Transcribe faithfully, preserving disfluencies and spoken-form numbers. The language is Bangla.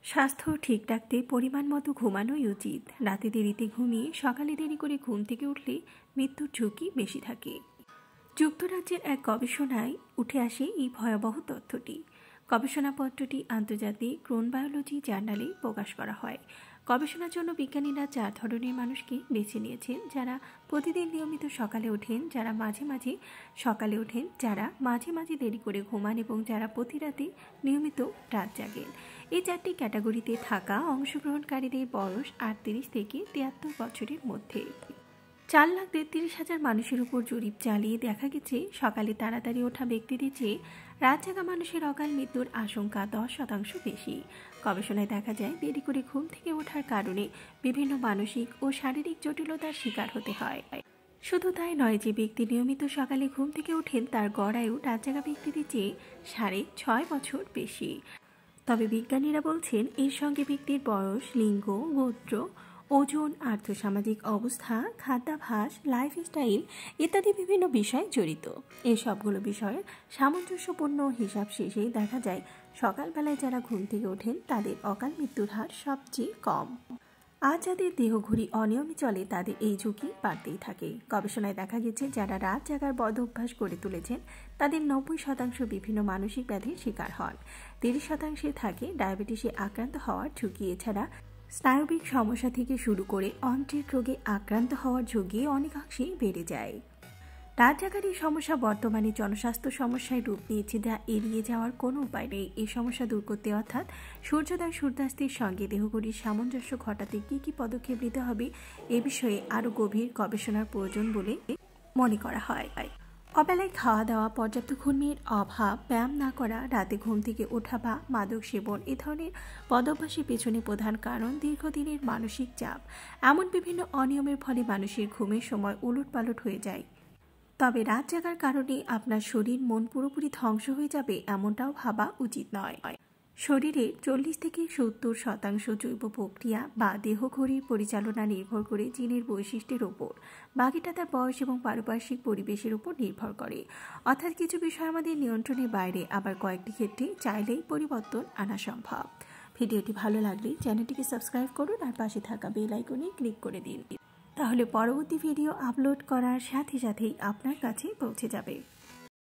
স্বাস্থ্য ঠিক রাখতে পরিমাণ মতো ঘুমানোই উচিত। রাতে দেরিতে ঘুমিয়ে সকালে দেরি করে ঘুম থেকে উঠলে মৃত্যুর ঝুঁকি বেশি থাকে। যুক্তরাজ্যের এক গবেষণায় উঠে আসে এই ভয়াবহ তথ্যটি। গবেষণাপত্রটি আন্তর্জাতিক ক্রোনবায়োলজি জার্নালে প্রকাশ করা হয়। গবেষণার জন্য বিজ্ঞানীরা চার ধরনের মানুষকে বেছে নিয়েছেন, যারা প্রতিদিন নিয়মিত সকালে ওঠেন, যারা মাঝে মাঝে সকালে ওঠেন, যারা মাঝে মাঝে দেরি করে ঘুমান এবং যারা প্রতি রাতে নিয়মিত রাত জাগেন। এই চারটি ক্যাটাগরিতে থাকা অংশগ্রহণকারীদের বয়স আটত্রিশ থেকে তিয়াত্তর বছরের মধ্যে। চার লাখ তেত্রিশ হাজার মানুষের উপর জরিপ চালিয়ে দেখা গেছে সকালে তাড়াতাড়ি ওঠা ব্যক্তিদের চেয়ে রাত জাগা মানুষের অকাল মৃত্যুর আশঙ্কা দশ শতাংশ বেশি। গবেষণায় দেখা যায় দেরি করে ঘুম থেকে ওঠার কারণে বিভিন্ন মানসিক ও শারীরিক জটিলতার শিকার হতে হয়। শুধু তাই নয়, যে ব্যক্তি নিয়মিত সকালে ঘুম থেকে ওঠেন তার গড় আয়ু রাত জাগা ব্যক্তিদের চেয়ে সাড়ে ছয় বছর বেশি। তবে বিজ্ঞানীরা বলছেন এর সঙ্গে ব্যক্তির বয়স, লিঙ্গ, গোত্র, ওজন, আর্থসামাজিক অবস্থা, খাদ্যাভ্যাস, লাইফস্টাইল ইত্যাদি বিভিন্ন বিষয় জড়িত। এই সবগুলো বিষয়ের সামঞ্জস্যপূর্ণ হিসাব শেষে দেখা যায় সকালবেলায় যারা ঘুম থেকে ওঠেন তাদের অকাল মৃত্যুর হার সবচেয়ে কম। আজ যাদের দেহঘড়ি অনিয়মে চলে তাদের এই ঝুঁকি বাড়তেই থাকে। গবেষণায় দেখা গেছে যারা রাত জাগার বদ অভ্যাস গড়ে তুলেছেন তাদের নব্বই শতাংশ বিভিন্ন মানসিক ব্যাধির শিকার হন। তিরিশ শতাংশে থাকে ডায়াবেটিসে আক্রান্ত হওয়ার ঝুঁকি। এছাড়া স্নায়বিক সমস্যা থেকে শুরু করে অন্ত্রের রোগে আক্রান্ত হওয়ার ঝুঁকি অনেকাংশেই বেড়ে যায়। রাত জাগার এই সমস্যা বর্তমানে জনস্বাস্থ্য সমস্যায় রূপ নিয়েছে, যা এড়িয়ে যাওয়ার কোনো উপায় নেই। এই সমস্যা দূর করতে অর্থাৎ সূর্যোদয় সূর্যাস্তের সঙ্গে দেহঘড়ির সামঞ্জস্য ঘটাতে কী কী পদক্ষেপ নিতে হবে এ বিষয়ে আরও গভীর গবেষণার প্রয়োজন বলে মনে করা হয়। অবেলায় খাওয়া দাওয়া, পর্যাপ্ত ঘুমের অভাব, ব্যায়াম না করা, রাতে ঘুম থেকে ওঠা বা মাদক সেবন এ ধরনের বদভ্যাসের পেছনে প্রধান কারণ দীর্ঘদিনের মানসিক চাপ। এমন বিভিন্ন অনিয়মের ফলে মানুষের ঘুমের সময় উলটপালট হয়ে যায়। তবে রাত জাগার কারণে আপনার শরীর মন পুরোপুরি ধ্বংস হয়ে যাবে এমনটাও ভাবা উচিত নয়। শরীরের চল্লিশ থেকে সত্তর শতাংশ জৈব প্রক্রিয়া বা দেহঘড়ির পরিচালনা নির্ভর করে জিনের বৈশিষ্ট্যের ওপর, বাকিটা তার বয়স এবং পারিপার্শ্বিক পরিবেশের উপর নির্ভর করে। অর্থাৎ কিছু বিষয় আমাদের নিয়ন্ত্রণের বাইরে, আবার কয়েকটি ক্ষেত্রে চাইলেই পরিবর্তন আনা সম্ভব। ভিডিওটি ভালো লাগলে চ্যানেলটিকে সাবস্ক্রাইব করুন আর পাশে থাকা বেল আইকনে ক্লিক করে দিন। তাহলে পরবর্তী ভিডিও আপলোড করার সাথে সাথেই আপনার কাছে পৌঁছে যাবে।